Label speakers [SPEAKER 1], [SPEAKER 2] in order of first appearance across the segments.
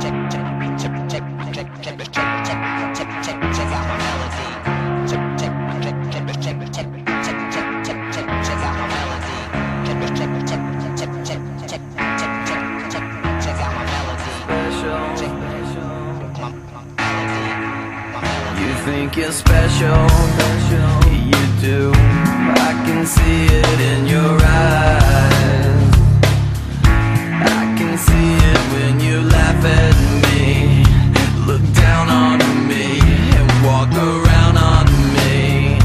[SPEAKER 1] Think you're special, you do. I can see it in your eyes. I can see it when you laugh at me, look down on me, and walk around on me.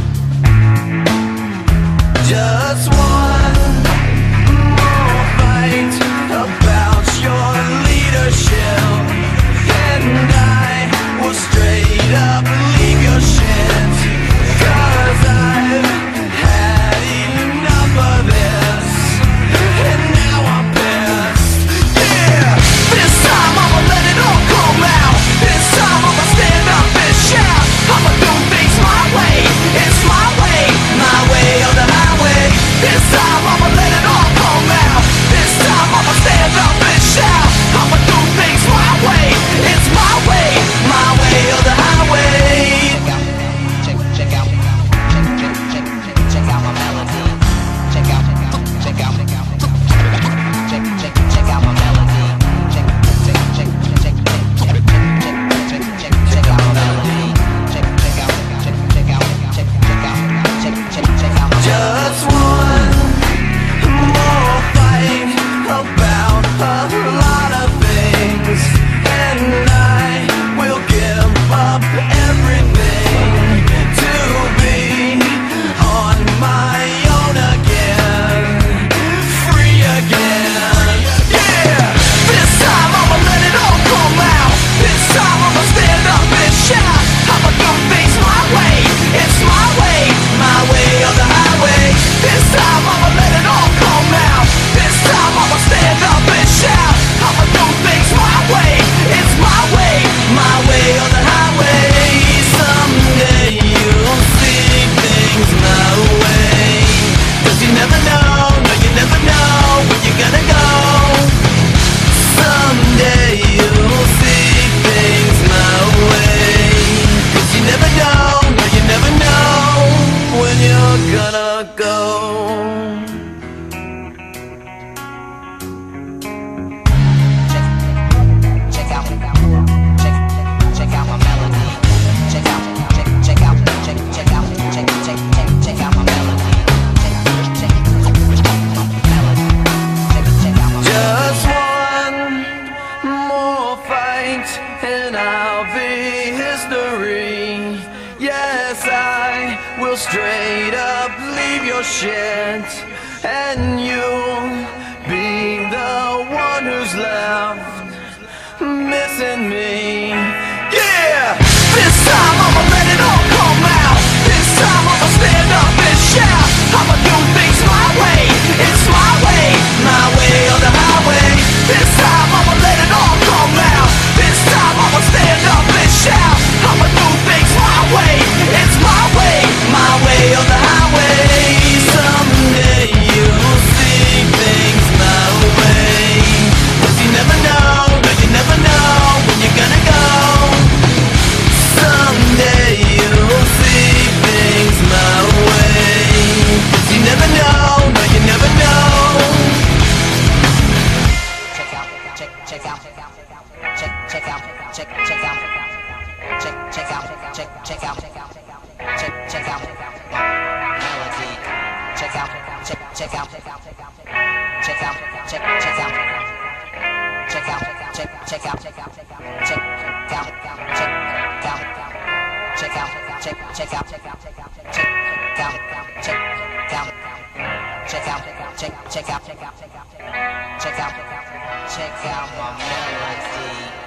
[SPEAKER 1] Just one more fight about your leadership, and I will straight up leave your shit, 'cause I've had enough of this, and now I'm pissed. Yeah, this time I'ma let it all come out. This time I'ma stand up and shout. I'ma do things my way. It's my way or the highway. This time I'ma let it all come out. This time I'ma stand up and shout. I'ma do things my way. It's my way or the highway. Check out my melody. Check out my melody. Check out my melody. Check out my melody. Just one more fight about a lot of things, and I will give up everything to be on my own again, free again. Yeah, this time I'ma let it all come out. This time I'ma stand up and shout. I'ma do things my way. It's my way or the highway. This time I'ma let it all come out. This time I'ma stand up and shout. I'ma do things my way. It's my way or the highway. Someday you'll see things my way, 'cause you never know, no you never know where you're gonna go. Someday you'll see things my way, 'cause you never know, no you never know when you're gonna go. And I'll be history. Yes, I will straight up leave your shit, and you'll be the one who's left missing me. Yeah, this time I'ma let it all come out. This time I'ma stand up and shout. I'ma do things my way. It's my way or the highway. This time I'ma let it all come out. This time I'ma stand up and shout. I'ma do things my way. It's my way or the highway. Someday you'll see things my way, 'cause you never know, no you never know when you're gonna go. Someday you'll see things my way, 'cause you never know, no you never know. Check out my melody. Check out my melody.